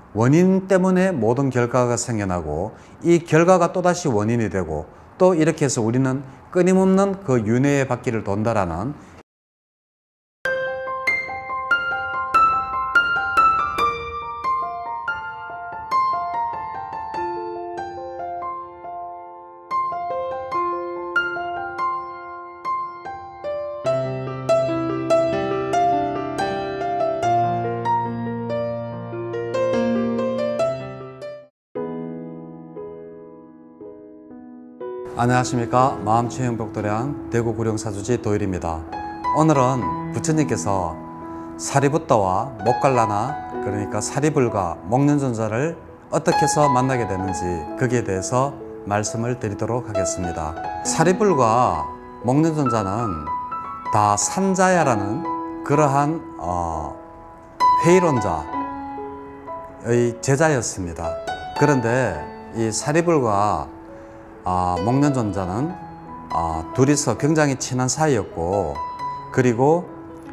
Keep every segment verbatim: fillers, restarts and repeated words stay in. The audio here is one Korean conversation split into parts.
원인 때문에 모든 결과가 생겨나고 이 결과가 또다시 원인이 되고 또 이렇게 해서 우리는 끊임없는 그 윤회의 바퀴를 돈다라는 안녕하십니까. 마음치유행복도량 대구 구룡사주지 도일입니다. 오늘은 부처님께서 사리부따와 목갈라나 그러니까 사리불과 목련존자를 어떻게 해서 만나게 되는지 거기에 대해서 말씀을 드리도록 하겠습니다. 사리불과 목련존자는 다 산자야라는 그러한 어, 회의론자의 제자였습니다. 그런데 이 사리불과 아, 목련존자는 아, 둘이서 굉장히 친한 사이였고 그리고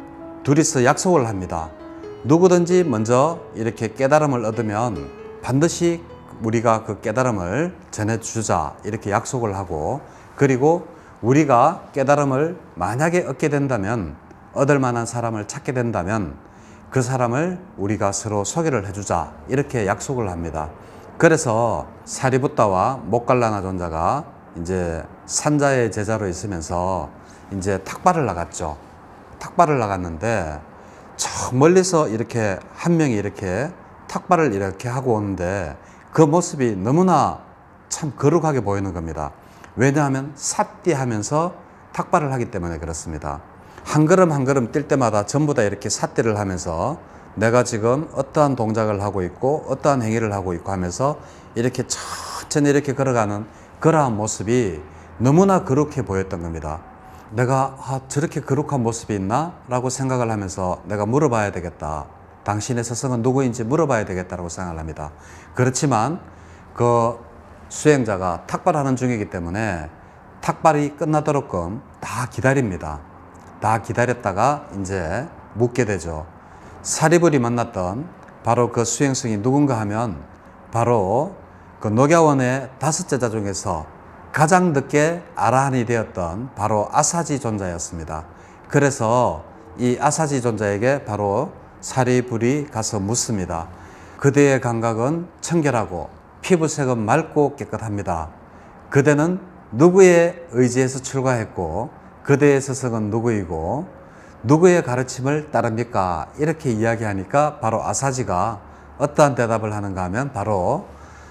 둘이서 약속을 합니다. 누구든지 먼저 이렇게 깨달음을 얻으면 반드시 우리가 그 깨달음을 전해주자 이렇게 약속을 하고 그리고 우리가 깨달음을 만약에 얻게 된다면 얻을 만한 사람을 찾게 된다면 그 사람을 우리가 서로 소개를 해주자 이렇게 약속을 합니다. 그래서 사리부따와 목갈라나 존자가 이제 산자의 제자로 있으면서 이제 탁발을 나갔죠. 탁발을 나갔는데 저 멀리서 이렇게 한 명이 이렇게 탁발을 이렇게 하고 오는데 그 모습이 너무나 참 거룩하게 보이는 겁니다. 왜냐하면 삿띠하면서 탁발을 하기 때문에 그렇습니다. 한 걸음 한 걸음 뛸 때마다 전부 다 이렇게 삿띠를 하면서 내가 지금 어떠한 동작을 하고 있고 어떠한 행위를 하고 있고 하면서 이렇게 천천히 이렇게 걸어가는 그러한 모습이 너무나 거룩해 보였던 겁니다. 내가 아, 저렇게 거룩한 모습이 있나? 라고 생각을 하면서 내가 물어봐야 되겠다. 당신의 스승은 누구인지 물어봐야 되겠다고 생각을 합니다. 그렇지만 그 수행자가 탁발하는 중이기 때문에 탁발이 끝나도록끔 다 기다립니다. 다 기다렸다가 이제 묻게 되죠. 사리불이 만났던 바로 그 수행승이 누군가 하면 바로 그 녹야원의 다섯 제자 중에서 가장 늦게 아라한이 되었던 바로 아사지 존자였습니다. 그래서 이 아사지 존자에게 바로 사리불이 가서 묻습니다. 그대의 감각은 청결하고 피부색은 맑고 깨끗합니다. 그대는 누구의 의지에서 출가했고 그대의 스승은 누구이고 누구의 가르침을 따릅니까? 이렇게 이야기하니까 바로 아사지가 어떠한 대답을 하는가 하면 바로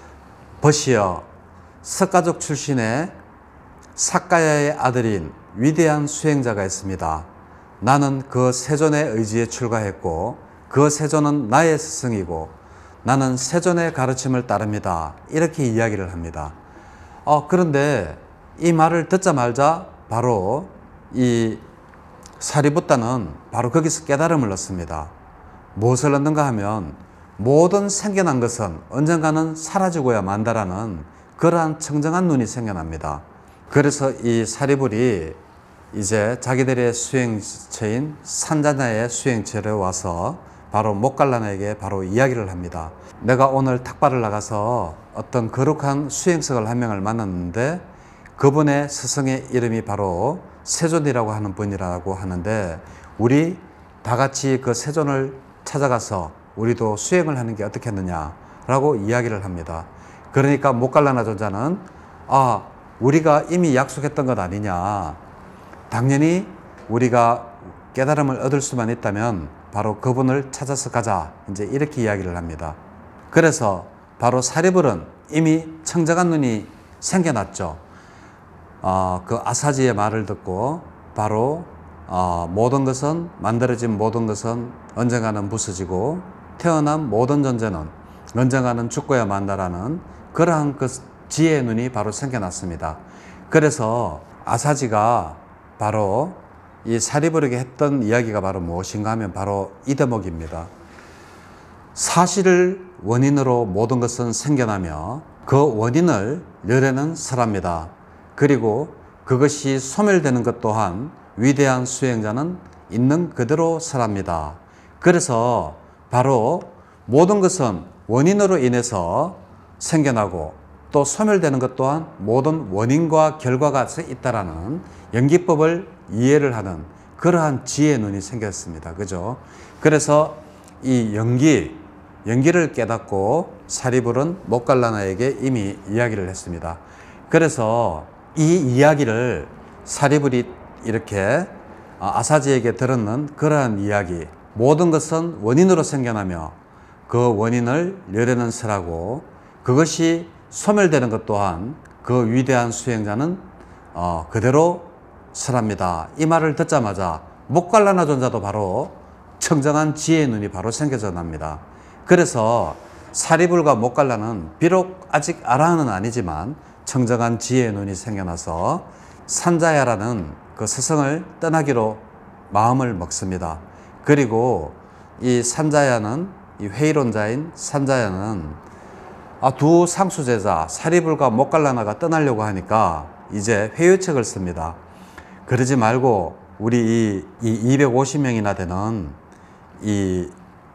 벗이여 석가족 출신의 사가야의 아들인 위대한 수행자가 있습니다. 나는 그 세존의 의지에 출가했고 그 세존은 나의 스승이고 나는 세존의 가르침을 따릅니다. 이렇게 이야기를 합니다. 어, 그런데 이 말을 듣자마자 바로 이 사리부따는 바로 거기서 깨달음을 얻습니다. 무엇을 얻는가 하면 모든 생겨난 것은 언젠가는 사라지고야 만다라는 그러한 청정한 눈이 생겨납니다. 그래서 이 사리불이 이제 자기들의 수행처인 산자나의 수행처에 와서 바로 목갈라나에게 바로 이야기를 합니다. 내가 오늘 탁발을 나가서 어떤 거룩한 수행석을 한 명을 만났는데 그분의 스승의 이름이 바로 세존이라고 하는 분이라고 하는데 우리 다 같이 그 세존을 찾아가서 우리도 수행을 하는 게 어떻겠느냐라고 이야기를 합니다. 그러니까 목갈라나 존자는 아, 우리가 이미 약속했던 것 아니냐. 당연히 우리가 깨달음을 얻을 수만 있다면 바로 그분을 찾아서 가자. 이제 이렇게 이야기를 합니다. 그래서 바로 사리불은 이미 청정한 눈이 생겨났죠. 어, 그 아사지의 말을 듣고 바로 어, 모든 것은 만들어진 모든 것은 언젠가는 부서지고 태어난 모든 존재는 언젠가는 죽고야 만다라는 그러한 그 지혜의 눈이 바로 생겨났습니다. 그래서 아사지가 바로 이 사리불에게 했던 이야기가 바로 무엇인가 하면 바로 이 대목입니다. 사실을 원인으로 모든 것은 생겨나며 그 원인을 열애는 설합니다. 그리고 그것이 소멸되는 것 또한 위대한 수행자는 있는 그대로 설합니다. 그래서 바로 모든 것은 원인으로 인해서 생겨나고 또 소멸되는 것 또한 모든 원인과 결과가 있다라는 연기법을 이해를 하는 그러한 지혜의 눈이 생겼습니다. 그죠? 그래서 이 연기, 연기를 깨닫고 사리불은 모갈라나에게 이미 이야기를 했습니다. 그래서 이 이야기를 사리불이 이렇게 아사지에게 들었는 그러한 이야기, 모든 것은 원인으로 생겨나며 그 원인을 려내는 스라고, 그것이 소멸되는 것 또한 그 위대한 수행자는 어, 그대로 스랍니다. 이 말을 듣자마자 모갈라나 존자도 바로 청정한 지혜의 눈이 바로 생겨져 납니다. 그래서 사리불과 모갈라는 비록 아직 아라한은 아니지만 청정한 지혜의 눈이 생겨나서 산자야라는 그 스승을 떠나기로 마음을 먹습니다. 그리고 이 산자야는, 이 회의론자인 산자야는 아, 두 상수제자 사리불과 모갈라나가 떠나려고 하니까 이제 회유책을 씁니다. 그러지 말고 우리 이, 이 이백오십 명이나 되는 이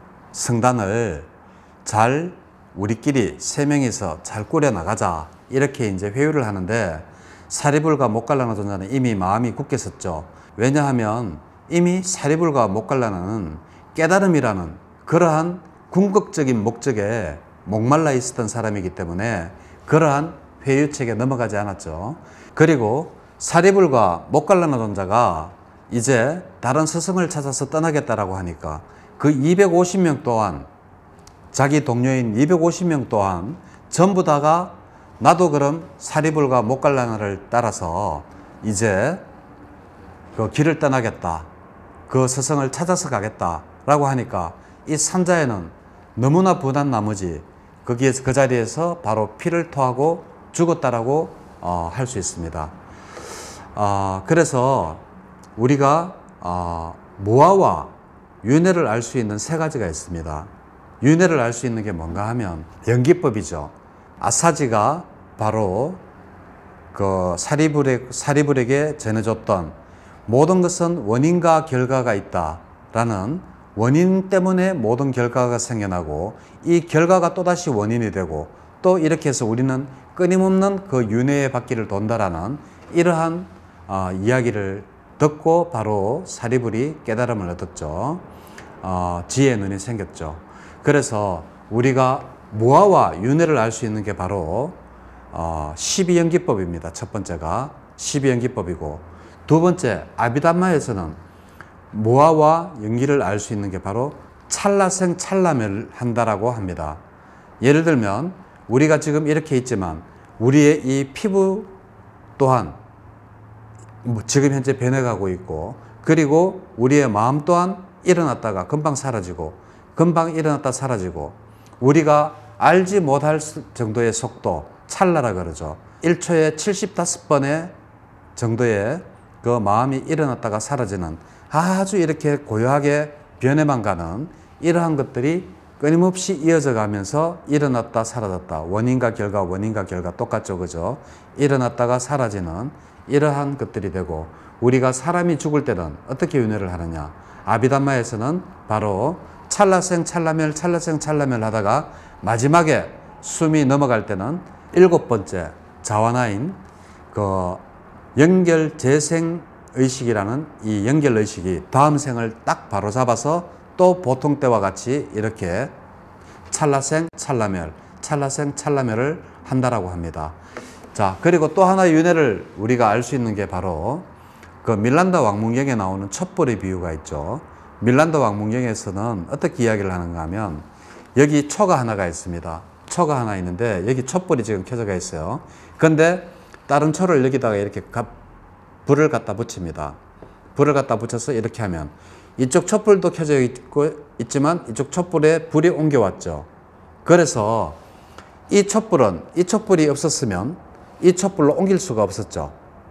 성단을 잘 우리끼리 세 명이서 잘 꾸려 나가자, 이렇게 이제 회유를 하는데 사리불과 모갈라나 존자는 이미 마음이 굳겠었죠. 왜냐하면 이미 사리불과 모갈라나는 깨달음이라는 그러한 궁극적인 목적에 목말라 있었던 사람이기 때문에 그러한 회유책에 넘어가지 않았죠. 그리고 사리불과 모갈라나 존자가 이제 다른 스승을 찾아서 떠나겠다라고 하니까 그 이백오십 명 또한, 자기 동료인 이백오십 명 또한 전부 다가 나도 그럼 사리불과 모갈라나를 따라서 이제 그 길을 떠나겠다, 그 스승을 찾아서 가겠다라고 하니까 이 산자에는 너무나 분한 나머지 거기에서 그 자리에서 바로 피를 토하고 죽었다라고 어, 할 수 있습니다. 어, 그래서 우리가 어, 모아와 윤회를 알 수 있는 세 가지가 있습니다. 윤회를 알 수 있는 게 뭔가 하면 연기법이죠. 아사지가 바로 그 사리불에, 사리불에게 전해줬던 모든 것은 원인과 결과가 있다라는, 원인 때문에 모든 결과가 생겨나고 이 결과가 또다시 원인이 되고 또 이렇게 해서 우리는 끊임없는 그 윤회의 바퀴를 돈다라는 이러한 어, 이야기를 듣고 바로 사리불이 깨달음을 얻었죠. 어, 지혜의 눈이 생겼죠. 그래서 우리가 무아와 윤회를 알 수 있는 게 바로 어, 십이연기법입니다. 첫 번째가 십이연기법이고, 두 번째 아비담마에서는 무아와 연기를 알 수 있는 게 바로 찰나생 찰나멸을 한다라고 합니다. 예를 들면 우리가 지금 이렇게 있지만 우리의 이 피부 또한 지금 현재 변해가고 있고, 그리고 우리의 마음 또한 일어났다가 금방 사라지고 금방 일어났다 사라지고, 우리가 알지 못할 정도의 속도, 찰나라 그러죠. 일 초에 칠십오 번의 정도의 그 마음이 일어났다가 사라지는 아주 이렇게 고요하게 변해만 가는 이러한 것들이 끊임없이 이어져 가면서 일어났다 사라졌다, 원인과 결과, 원인과 결과 똑같죠, 그죠? 일어났다가 사라지는 이러한 것들이 되고, 우리가 사람이 죽을 때는 어떻게 윤회를 하느냐? 아비담마에서는 바로 찰나생 찰나멸, 찰나생 찰나멸 하다가 마지막에 숨이 넘어갈 때는 일곱 번째 자와나인 그 연결 재생 의식이라는 이 연결 의식이 다음 생을 딱 바로 잡아서 또 보통 때와 같이 이렇게 찰나생 찰나멸, 찰나생 찰나멸을 한다라고 합니다. 자, 그리고 또 하나의 윤회를 우리가 알 수 있는 게 바로 그 밀란다 왕문경에 나오는 촛불의 비유가 있죠. 밀란다 왕문경에서는 어떻게 이야기를 하는가 하면 여기 초가 하나가 있습니다. 초가 하나 있는데 여기 촛불이 지금 켜져가 있어요. 그런데 다른 초를 여기다가 이렇게 불을 갖다 붙입니다. 불을 갖다 붙여서 이렇게 하면 이쪽 촛불도 켜져 있고 있지만 이쪽 촛불에 불이 옮겨왔죠. 그래서 이 촛불은, 이 촛불이 없었으면 이 촛불로 옮길 수가 없었죠.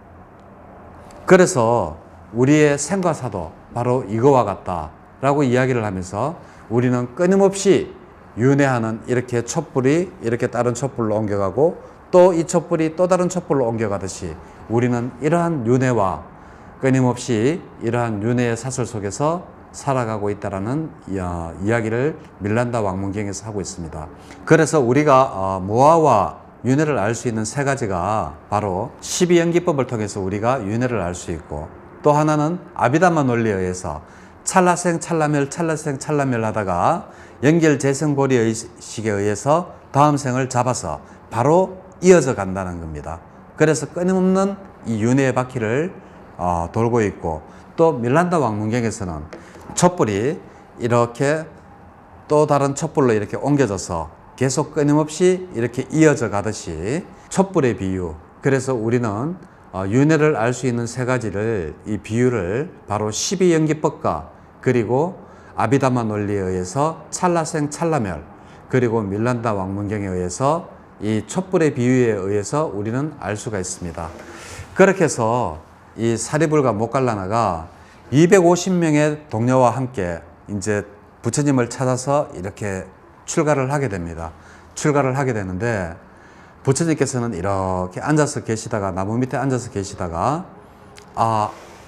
그래서 우리의 생과 사도 바로 이거와 같다라고 이야기를 하면서 우리는 끊임없이 윤회하는, 이렇게 촛불이 이렇게 다른 촛불로 옮겨가고 또 이 촛불이 또 다른 촛불로 옮겨가듯이 우리는 이러한 윤회와 끊임없이 이러한 윤회의 사슬 속에서 살아가고 있다라는 이야기를 밀란다 왕문경에서 하고 있습니다. 그래서 우리가 모아와 윤회를 알 수 있는 세 가지가 바로 십이연기법을 통해서 우리가 윤회를 알 수 있고, 또 하나는 아비담마 논리에 의해서 찰나생 찰나멸 찰나생 찰나멸 하다가 연결재생고리 의식에 의해서 다음 생을 잡아서 바로 이어져 간다는 겁니다. 그래서 끊임없는 이 윤회의 바퀴를 어, 돌고 있고, 또 밀란다 왕문경에서는 촛불이 이렇게 또 다른 촛불로 이렇게 옮겨져서 계속 끊임없이 이렇게 이어져 가듯이 촛불의 비유, 그래서 우리는 어, 윤회를 알 수 있는 세 가지를, 이 비유를 바로 십이연기법과 그리고 아비담마 논리에 의해서 찰나생 찰나멸, 그리고 밀란다 왕문경에 의해서 이 촛불의 비유에 의해서 우리는 알 수가 있습니다. 그렇게 해서 이 사리불가 모갈라나가 이백오십 명의 동료와 함께 이제 부처님을 찾아서 이렇게 출가를 하게 됩니다. 출가를 하게 되는데, 부처님께서는 이렇게 앉아서 계시다가, 나무 밑에 앉아서 계시다가 아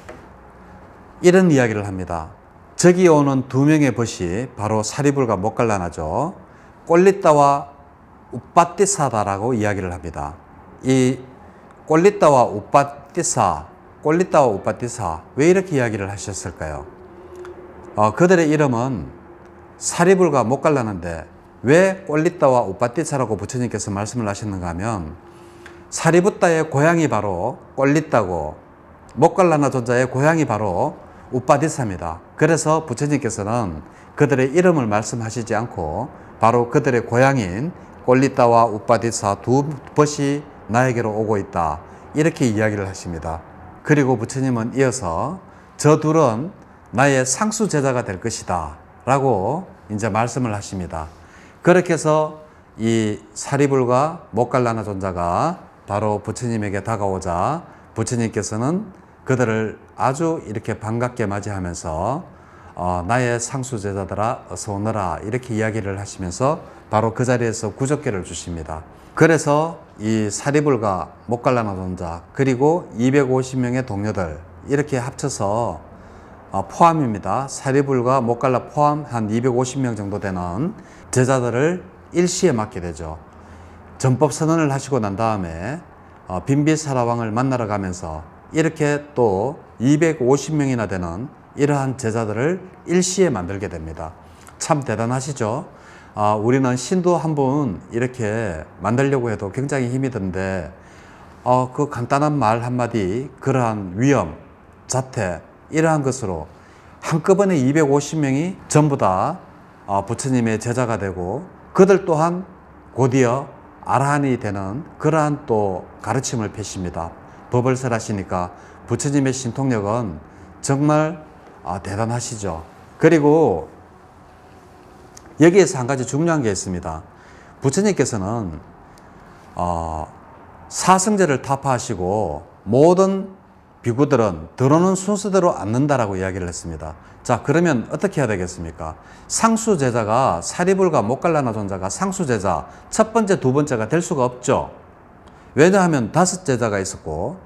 이런 이야기를 합니다. 저기 오는 두 명의 벗이 바로 사리불가 모갈라나죠. 꼴리따와 우빠띠사다라고 이야기를 합니다. 이 꼴리따와 우빠띠사, 꼴리따와 우빠띠사, 왜 이렇게 이야기를 하셨을까요? 어, 그들의 이름은 사리불가 모갈라나인데 왜 꼴리따와 우빠띠사라고 부처님께서 말씀을 하셨는가 하면, 사리부따의 고향이 바로 꼴리따고 모갈라나 존자의 고향이 바로 우빠디사입니다. 그래서 부처님께서는 그들의 이름을 말씀하시지 않고 바로 그들의 고향인 꼴리따와 우빠디사 두 벗이 나에게로 오고 있다, 이렇게 이야기를 하십니다. 그리고 부처님은 이어서 저 둘은 나의 상수 제자가 될 것이다 라고 이제 말씀을 하십니다. 그렇게 해서 이 사리불과 모갈라나 존자가 바로 부처님에게 다가오자 부처님께서는 그들을 아주 이렇게 반갑게 맞이하면서 어, 나의 상수 제자들아 어서 오너라, 이렇게 이야기를 하시면서 바로 그 자리에서 구족계를 주십니다. 그래서 이 사리불과 모갈라나 존자 그리고 이백오십 명의 동료들 이렇게 합쳐서 어, 포함입니다. 사리불과 모갈라 포함 한 이백오십 명 정도 되는 제자들을 일시에 맡게 되죠. 전법 선언을 하시고 난 다음에 어, 빈비사라왕을 만나러 가면서 이렇게 또 이백오십 명이나 되는 이러한 제자들을 일시에 만들게 됩니다. 참 대단하시죠? 아, 우리는 신도 한 분 이렇게 만들려고 해도 굉장히 힘이 든데 어, 그 간단한 말 한마디, 그러한 위험, 자태 이러한 것으로 한꺼번에 이백오십 명이 전부 다 어, 부처님의 제자가 되고 그들 또한 곧이어 아라한이 되는 그러한 또 가르침을 펴십니다. 법을 설하시니까 부처님의 신통력은 정말 아, 대단하시죠. 그리고 여기에서 한 가지 중요한 게 있습니다. 부처님께서는 어, 사성제를 타파하시고 모든 비구들은 들어오는 순서대로 앉는다라고 이야기를 했습니다. 자, 그러면 어떻게 해야 되겠습니까? 상수제자가 사리불과 모갈라나 존자가 상수제자 첫 번째, 두 번째가 될 수가 없죠. 왜냐하면 다섯 제자가 있었고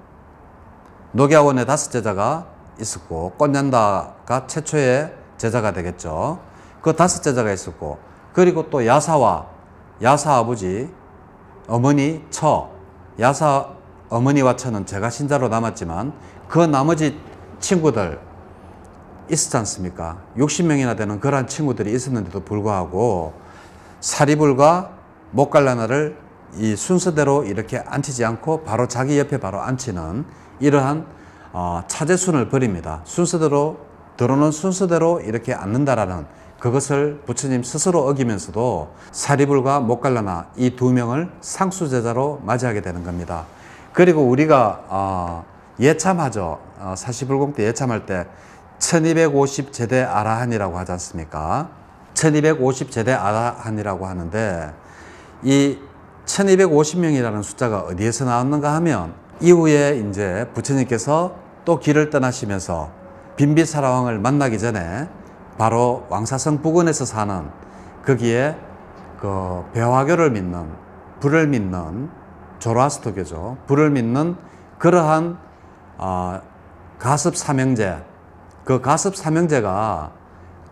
녹야원에 다섯 제자가 있었고 꽃년다가 최초의 제자가 되겠죠. 그 다섯 제자가 있었고, 그리고 또 야사와 야사 아버지, 어머니, 처, 야사 어머니와 처는 제가 신자로 남았지만 그 나머지 친구들 있었지 않습니까? 육십 명이나 되는 그러한 친구들이 있었는데도 불구하고 사리불과 모갈라나를 이 순서대로 이렇게 앉히지 않고 바로 자기 옆에 바로 앉히는 이러한 어, 차제순을 벌입니다. 순서대로 들어오는 순서대로 이렇게 앉는다라는 그것을 부처님 스스로 어기면서도 사리불과 모갈라나 이 두 명을 상수제자로 맞이하게 되는 겁니다. 그리고 우리가 어, 예참하죠. 어, 사시불공 때 예참할 때 천이백오십 제대 아라한이라고 하지 않습니까? 천이백오십 제대 아라한이라고 하는데 이 천이백오십 명이라는 숫자가 어디에서 나왔는가 하면 이후에 이제 부처님께서 또 길을 떠나시면서 빈비사라왕을 만나기 전에 바로 왕사성 부근에서 사는 거기에 그 배화교를 믿는, 불을 믿는 조로아스터교죠. 불을 믿는 그러한 어, 가습 삼형제, 그 가습 삼형제가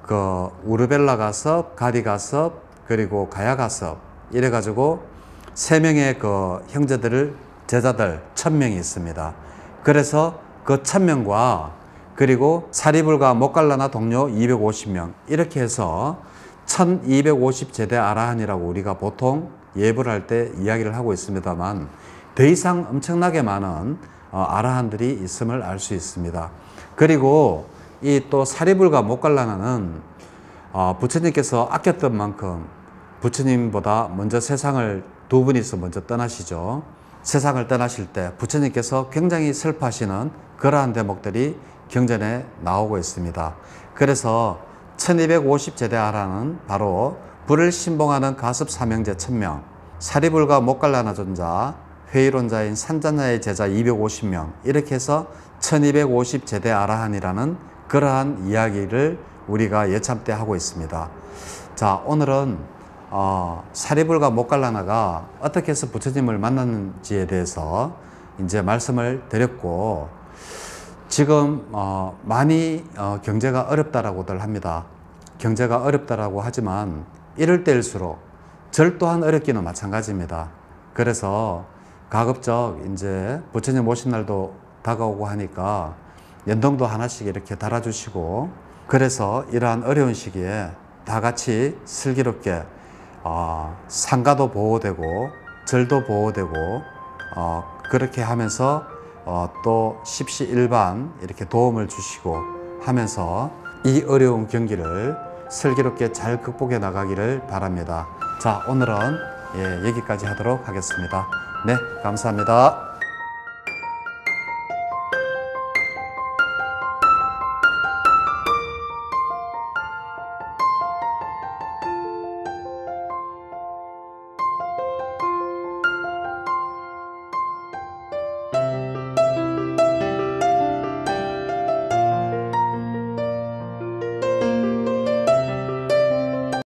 그 우르벨라 가섭, 가리 가섭, 그리고 가야 가섭 이래 가지고 세 명의 그 형제들을 제자들 천 명이 있습니다. 그래서 그 천 명과 그리고 사리불가 목갈라나 동료 이백오십 명 이렇게 해서 천이백오십 제대 아라한이라고 우리가 보통 예불 할 때 이야기를 하고 있습니다만 더 이상 엄청나게 많은 아라한들이 있음을 알 수 있습니다. 그리고 이 또 사리불가 목갈라나는 부처님께서 아꼈던 만큼 부처님보다 먼저 세상을 두 분이서 먼저 떠나시죠. 세상을 떠나실 때 부처님께서 굉장히 슬퍼하시는 그러한 대목들이 경전에 나오고 있습니다. 그래서 천이백오십 제대 아라는 바로 불을 신봉하는 가섭 삼형제 천 명, 사리불가 목갈라나 존자, 회의론자인 산자냐의 제자 이백오십 명 이렇게 해서 천이백오십 제대 아라한이라는 그러한 이야기를 우리가 예참 때 하고 있습니다. 자, 오늘은 어, 사리불가 목갈라나가 어떻게 해서 부처님을 만났는지에 대해서 이제 말씀을 드렸고, 지금 어, 많이 어, 경제가 어렵다라고들 합니다. 경제가 어렵다라고 하지만 이럴 때일수록 절 또한 어렵기는 마찬가지입니다. 그래서 가급적 이제 부처님 오신 날도 다가오고 하니까 연동도 하나씩 이렇게 달아주시고, 그래서 이러한 어려운 시기에 다 같이 슬기롭게 어, 상가도 보호되고 절도 보호되고 어, 그렇게 하면서 어, 또 십시일반 이렇게 도움을 주시고 하면서 이 어려운 경기를 슬기롭게 잘 극복해 나가기를 바랍니다. 자, 오늘은 예, 여기까지 하도록 하겠습니다. 네, 감사합니다.